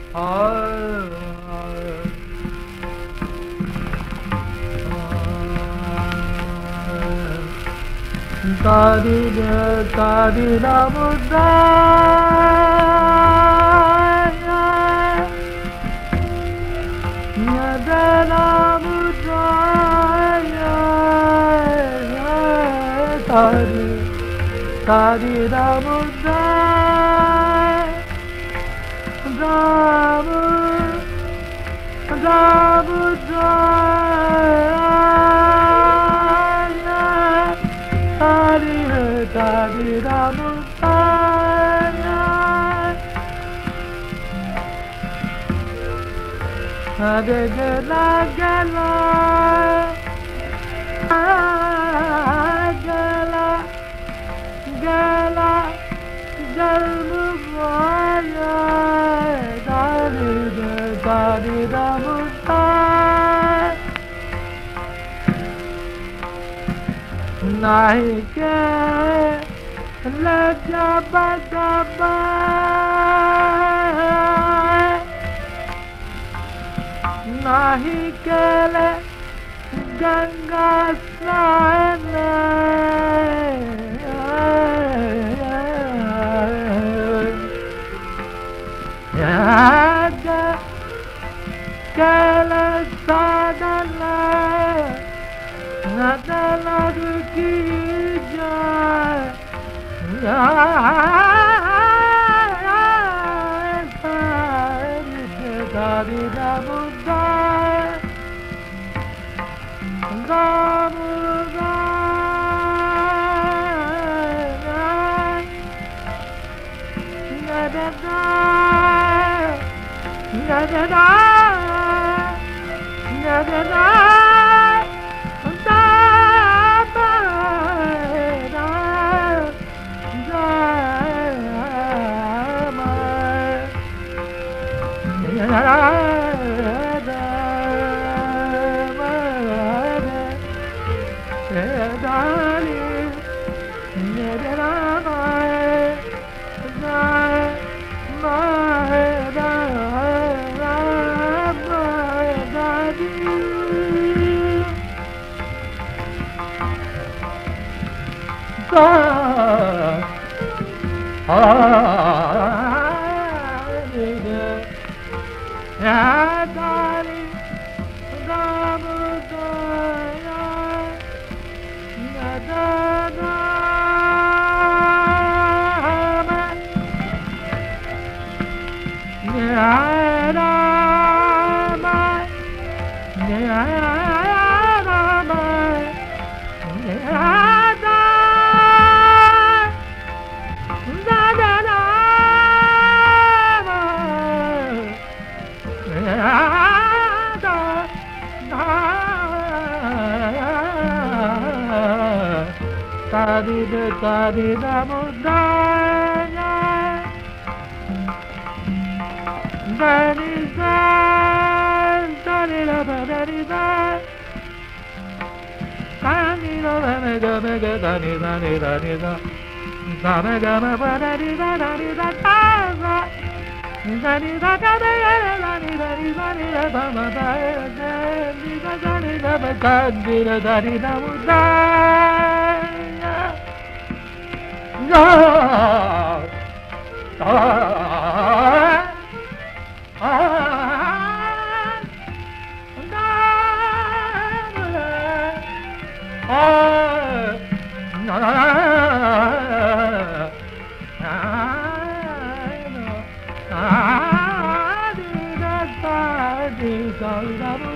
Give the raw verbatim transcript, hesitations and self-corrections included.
Tadi tadi namudaya, nyada namudaya, tadi tadi namudaya, namud namudaya. Tadi namudaya, ade gela gela, gela gela galmaya, tadi tadi namudaya. Nahi ke le jaba jaba, nahi ke le ganga snane, yaga ke le sadala. Nadala ki jai, Tadi namudaya, namudaya, nadada, nadada, nadada. Tadi tadi namudaya, tadi tadi tadi tadi mega mega tadi tadi tadi tadi mega tadi tadi tadi tadi tadi namudaya. No, ah, ah, ah,